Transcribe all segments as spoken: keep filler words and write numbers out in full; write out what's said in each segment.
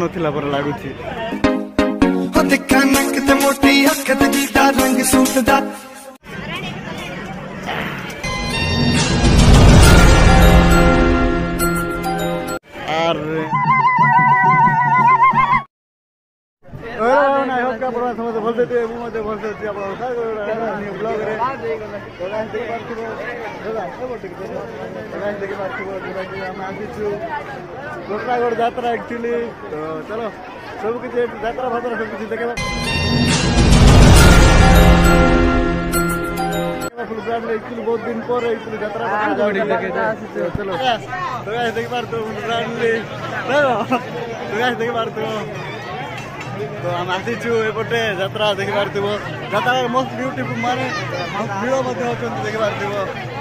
नथिला पर लागुची समझ भलते थे मु मते भलते थे आपण काय ब्लॉग रे गाइस देखि पारथिबो दादा ए बोटे के गाइस देखि पारथिबो कि हम आसीछु कोटरागढ़ यात्रा एक्चुअली तो चलो सब कुछ यात्रा भात्रा सब कुछ देखेबा फुल ब्रांड एक्चुअली बहुत दिन पर एक्चुअली यात्रा भात्रा देखे चलो तो गाइस देखि पारथो फुल ब्रांड ले तो गाइस देखि पारथो तो हम आसीछु एपटे यात्रा देखि पारथिबो यात्रा मोस्ट ब्यूटीफुल माने वीडियो मध्ये होचन देखि पारथिबो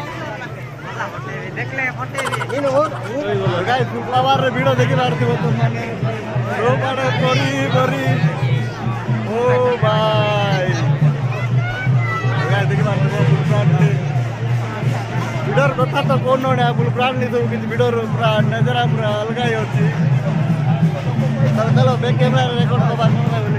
देखले फटे इनो गाइस फ्लावर रे वीडियो देखि पारथिबो तो माने रोपाडे करी करी ओ भाई गाइस देखि पारथिबो फुल ब्रांड वीडियो कथा तो कोन न फुल ब्रांड नि सब किछ वीडियो पूरा नजारा पूरा अलग ही होची चलो चलो बैक कैमरा रिकॉर्ड को बात करना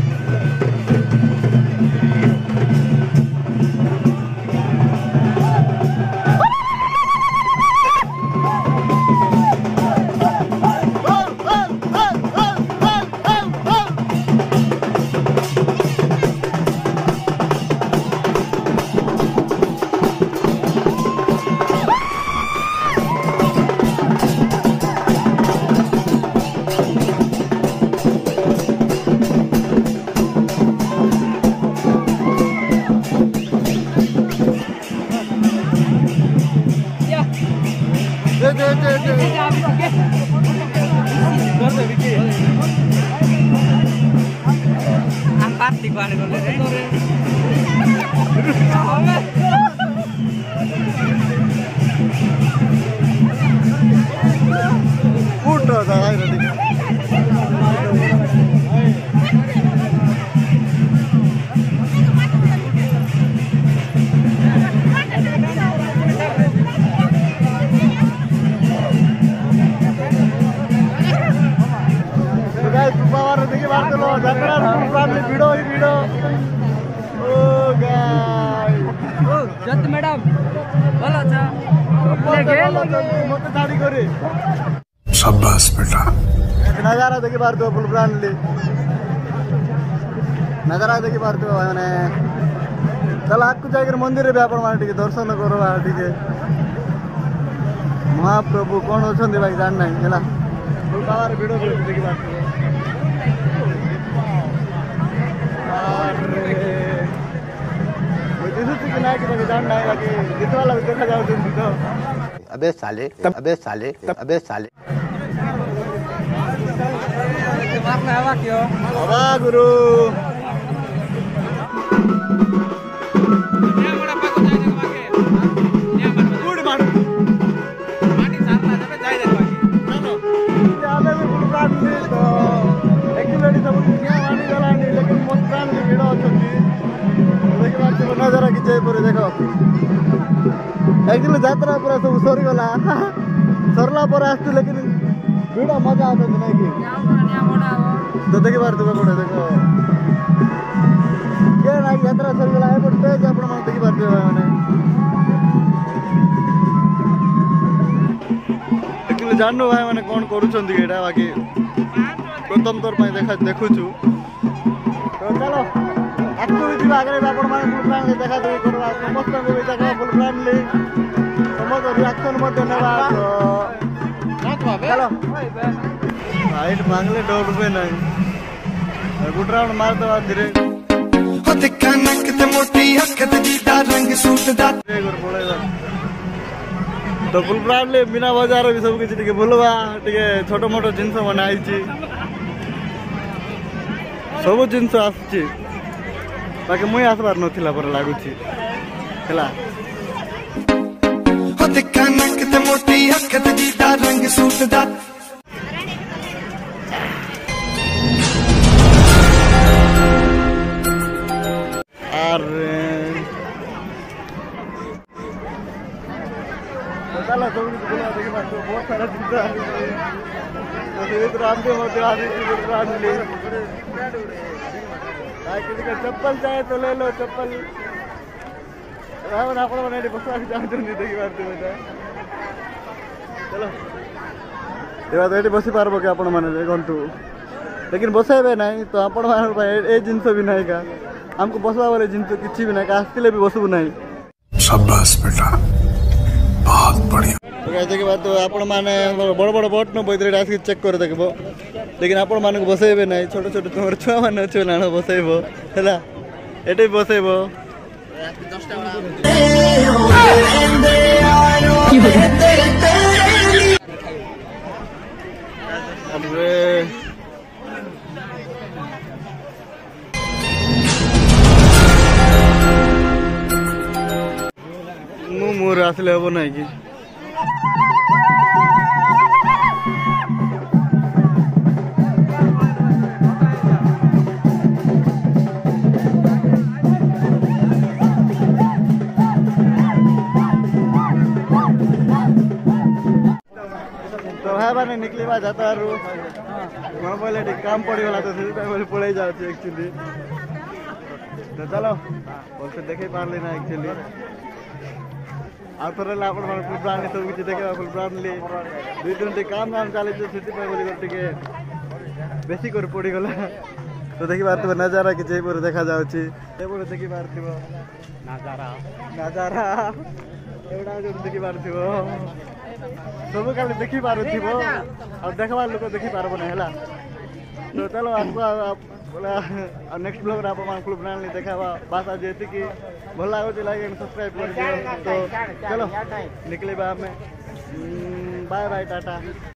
शाबाश बेटा नजारा देखि पारथो फुल ब्रांड नजारा देखि पारथो माने चल आकु जाकर मंदिर रे आपण माने टिके दर्शन करबा टिके महाप्रभु कोन अछन भाई जान नाही हला फुल पावर वीडियो देखि पारथो अरे दिसु कि नाही कि जान नाही बाकी दिसवाला देखा जाउछन तो अबे साले अबे साले अबे साले मारना हवा क्यों हवा गुरु ये बड़ा पाको जाय देख बाके ये गुड मार माटी सारला जबे जाय देख बाके नो ये आले में गुड काट ले तो एक्चुअली सब दुनिया माटी गला नहीं लेकिन मस्तान में वीडियो अछती देखि बात तो नजारा की जय पर देखो एक्चुअली यात्रा पूरा सब सरी गला सरला पर आस्ते लेकिन वीडियो मजा आता नहीं कि तो देखि बार तो कोडे देखो ये ना यात्रा सरी गला है बट पेज आपण मन देखि बार माने एक्चुअली जाननो भाई माने कोन करूछंती एटा बाकी प्रथम तौर पे देखा देखुछु तो चलो एक्टिविटी आगे आपण माने फुल प्लान देखा देई करबा समस्त को भी देखा फुल प्लान ले समस्त रिएक्शन मत नेबा तो चलो हाइट मांगले डर रुपए नहीं गुड राउंड मार दो धीरे हो देखा नक ते मोटी हकत दीदा रंग सूट दा गुर पड़ेगा तो फुल प्लान ले बिना बाजार भी सब किछ टिके भूलवा टिके छोटो मोटो जिंस बनाई छी सब जिंस आछि बाकी मुई आसबार नथिला पर लागुची हला हो देखा नक ते मोटी हकत दीदा रंग सूट दा चलो सब कुछ बुला देखिए बात बहुत सारा जिंदा तो धीरे धीरे आते होते आदि की आदमी किसी का चप्पल चाहे तो ले लो चप्पल ଆପଣ ମାନେ ଏଠି ବସିବାକୁ ଚାହୁଁଛନ୍ତି ଦେଖିପାରୁଥିବେ ଏଇଟା ଚलो ଏବା ତ ଏଠି ବସିପାରିବ କି ଆପଣମାନେ ଦେଖନ୍ତୁ ଲେକିନ୍ ବସାଇବେ ନାହିଁ ତ ଆପଣମାନଙ୍କ ପାଇଁ ଏ ଜିନିଷ ବି ନାହିଁ କା ଆମକୁ ବସିବା ବେଳେ ଜିନିଷ କିଛି ବି ନାହିଁ ଆସିଥିଲେ ବି ବସିବୁ ନାହିଁ शाबाश बेटा बहुत बढ़िया ଦେଖିବା ତ ଆପଣମାନେ ବଡ଼ ବଡ଼ ବୋଟ୍ ନ ବଇଥିଲେ ଆସିକି ଚେକ୍ କରି ଦେଖିବ ଲେକିନ୍ ଆପଣମାନଙ୍କୁ ବସାଇବେ ନାହିଁ ଛୋଟ ଛୋଟ ତୁମର ଛୁଆମାନେ ଅଛି ନା ବସାଇବ ହେଲା ଏଠି ବସାଇବ अरे मु मोर आसले हम ना कि मैंने निकली बात जाता रू मैं बोले काम पड़ी वाला तो बोले पड़े जाते एक्चुअली तो चलो बोलते देखे पारली ना एक्चुअली आउ थोड़े आप फुल ब्रांड सब किसी देखे फुल ब्रांड ली दुई दिन टी काम नाम चली से बोली टे बेसी कर पड़ी गला तो देखी पार्थिव नजारा कि देखा जाऊँगी देखी पार्थिव नजारा नजारा एवढा देखी पार्थिव सब खाली देखी पारुथिब और देखवा लोक देखी पारब ना है तो चलो आपको नेक्स्ट ब्लॉग आप फुल ब्रांड देखावा बात आज ये कि भल लगे लाइक सब्सक्राइब कर दियो तो चलो निकले आम बाय बाय टाटा।